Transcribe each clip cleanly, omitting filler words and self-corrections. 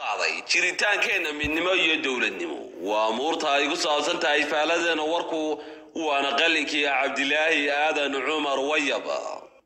qaaday jiritaankeena midnimo iyo dawladnimo waa muurta ay ku saabsan tahay faaladana warku waana qalinkii Cabdilaahi Aadan Cumar Wayaba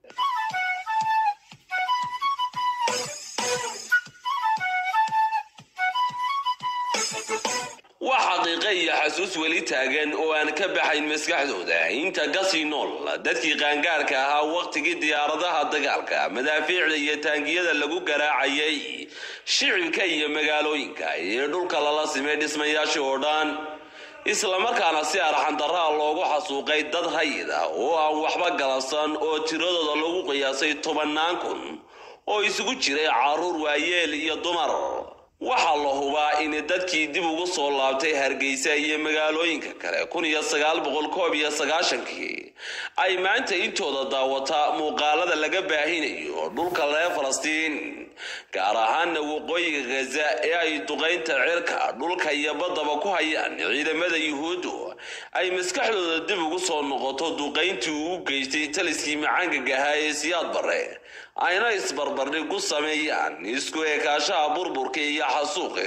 وحقيقي حسوس ولي تاغن oo aan ka baxayn maskaxdooda inta qasi nool dadkii qaangaarka ahaa waqtigii diyaaradaha dagaalka madaafiicda iyo taangiyada lagu garaacayay shicibka iyo magaalooyinka iyo dhulka la simay dhismayaasha oo dhan isla markaana si arxan darro loogu xasuuqay dad hay'ada oo aan waxba galabsan oo tiradooda lagu qiyaasay 10 kun oo isugu jiray caruur waayeel iyo dumar waxa la hubaa in dadkii dib ugu soo laabtay Hargeysa iyo magaalooyinka kale 1990 ay maanta intooda daawata muuqaalada laga baahinayo dhulka reer Falastiin gaar ahaan waqooyiga Gaza ee ay duqeynta cirka dhulka iyo badaba ku hayaan ciidamada Yuhuuddu ay maskaxdooda dib ugu soo noqoto duqeyntii uu geystay taliskii macaanka ahaa Siyaad Barre ayna isbarbardhig ku sameeyaan isku eekaashaha burburka iyo xasuuqa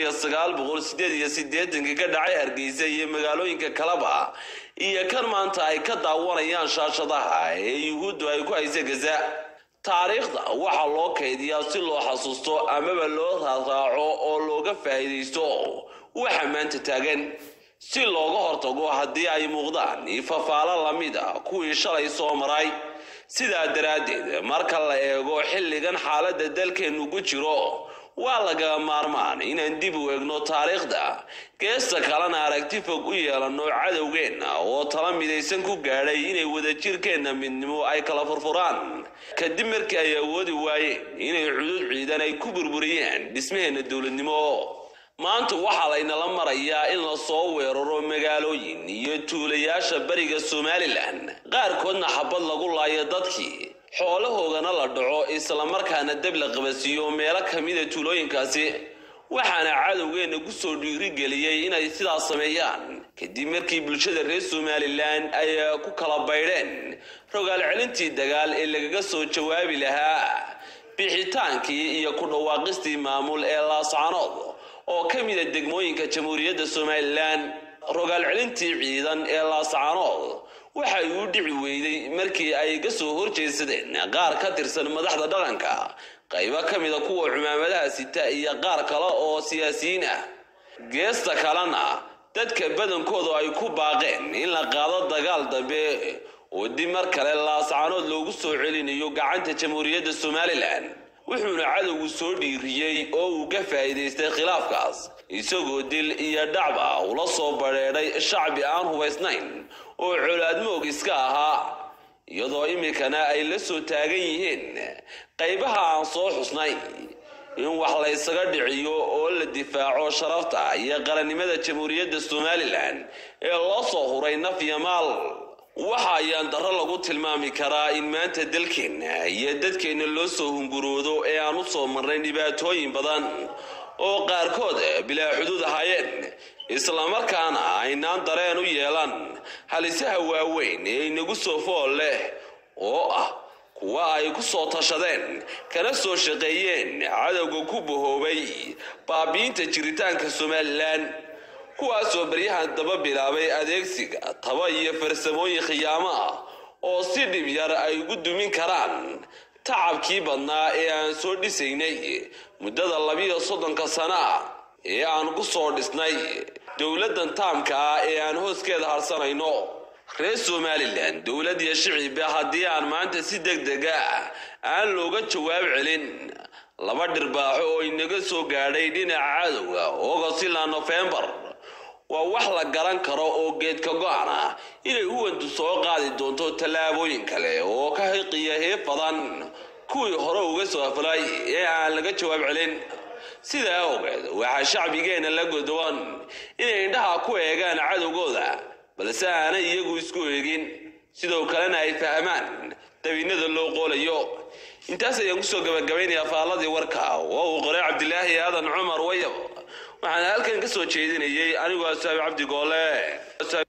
1988 ka dhacay Hargeysa iyo magaalooyinka kaleba iyo kan maanta ay ka daawanayaan shaashadaha ee Yuhuuddu ay ku haysay Gaza taariikhda waxa loo kaydiyaa si loo xasuusto ama loo raaco oo looga faa'iideysto waxa maanta taagan si looga hortago haddii ay muuqdaan ifafaala lamid ah kuwii shalay soo maray sida daraadeed marka la eego xilligan xaaladda dalkeenu ku jiro waa laga maarmaan inaan dib u eegno taariikhda geesta kalena aragti fog u yeelano cadawgeena oo tala midaysan ku gaadhay inay wada jirkeena midnimo ay kala furfuraan kadib markii ay awoodi waayeen inay cudud ciidan ay ku burburiyeen dhismaheena dawladnimo maanta waxa la inala marayaa in la soo weeraro magaalooyin iyo tuulayaasha bariga Somaliland qaarkoodna xabad lagu laayo dadkii xoolahoogana la dhaco isla markaana dab la qabasiyo meelo kamid ah tuulooyinkaasi waxaana cadawgeena ku soo dhiirigeliyay inay sidaas sameeyaan kadib markii bulshada reer Somaliland ay ku kala baydheen rogaal celintii dagaal ee lagaga soo jawaabi lahaa bixitaankii iyo ku dhawaaqistii maamul ee Laascaanood oo kamid ah degmooyinka Jamhuuriyadda Somaliland rogaal celintii ciidan ee Laascaanood waxa uu dhici weeyday markii ay ka soo horjeesadeen qaar ka tirsan madaxda dhaqanka qaybo kamid ah kuwa cumaamadaha sita iyo qaar kale oo siyaasiyiin ah geesta kalena dadka badankoodu ay ku baaqeen in la qaado dagaal dambe oo dib mar kale Laascaanood loogu soo celinayo gacanta Jamhuuriyadda Somaliland wuxuuna cadawgu soo dhiiriyay oo uu ka faa'iideystay khilaafkaas isagoo dil iyo dhacba ula soo bareeray shacbi aan hubaysnayn oo colaadmoog iska ahaa iyadoo imikana ay la soo taagan yihiin qaybaha aan soo xusnay in wax la isaga dhiciyo oo la difaaco sharafta iyo qarannimada Jamhuuriyadda Somaliland ee loo soo huray naf iyo maal waxa ayaan darro lagu tilmaami karaa in maanta dalkeena iyo dadkeena loo soo hunguroodo ee aan u soo marnay dhibaatooyin badan oo qaarkood bilaa xuduud ahaayeen isla markaana aynaan dareen u yeelan halisaha waaweyn ee inagu soo fool leh oo ah kuwa ay ku soo tashadeen kana soo shaqeeyeen cadawga ku bohoobay baabiinta jiritaanka Somaliland kuwaasoo baryahan daba bilaabay adeegsiga taba iyo farsamooyin khiyaamo ah oo si dhib yar ay ugu dumin karaan tacabkii badnaa ee aan soo dhisaynay muddada 32 sano ee aan ku soo dhisnay dawladdan taamka ee aan hooskeeda harsanayno reer Somaliland dawlad iyo shicib haddii aan maanta si degdeg ah aan looga jawaab celin laba dhirbaaxo oo inaga soo gaadhay dhinaca cadawga oo November waa wax la garan karo oo geedka go'an ah inay huwantu soo qaadi doonto talaabooyin kale oo ka xiqiya heefadan kuwii hore uga soo aflay ee aan laga jawaab celin sida awgeed waxa shacbigeena la godoon inay indhaha ku eegaan cadawgooda balse aanay iyagu isku eegin sidoo kalena ay fahmaan dabinada loo qoolayo intaas ayaan ku soo gabagabaynayaa faaladii warka oo uu qoray Cabdilaahi Aadan Cumar Wayaba waxaan halkan ka soo jeedinayay anigoo Saabi Cabdi Goole